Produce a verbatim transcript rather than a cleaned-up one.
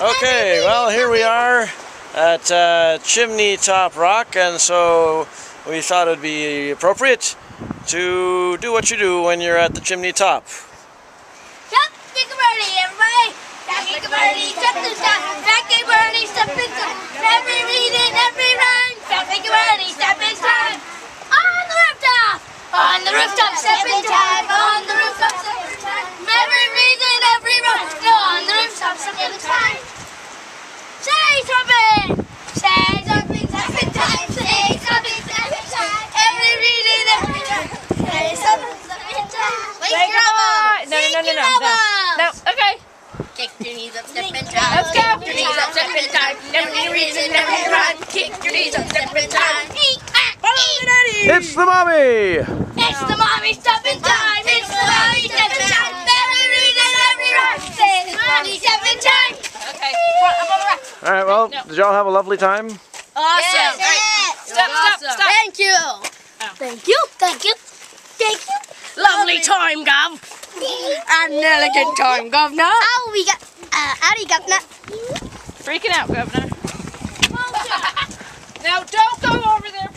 Okay, well, here we are at uh, Chimney Top Rock, and so we thought it would be appropriate to do what you do when you're at the chimney top. Jump, kick a birdie, everybody! Jump, kick a birdie, step and step, back a birdie, step and step, every read and every run, jump, kick a birdie, step and step, on the rooftop, on the rooftop, step and step, on the rooftop, step and step, every read and every run, on the rooftop, step and step. Say something! Say something, step and step, say something, step and step, every read and every run, say something, step and step. Wait, come on! No, no, no, no, no, no. No, okay. Kick your knees up, step and time. Let's go. Kick your knees up, step and time. Every reason, every run. Kick your knees up, step and time. Eat, ah, eat. It's the mommy! It's the mommy step and time. It's the mommy step and time. Every reason, every run. Say the mommy step and time. Okay, front, up on the rack. All right, well, did y'all have a lovely time? Awesome. Yes. Yes. Stop, stop, stop. Thank you. Thank you. Thank you. Thank you. Lovely time, Gov. An elegant time, Governor. How we got, uh, howdy, Governor. Freaking out, Governor. Now, don't go over there.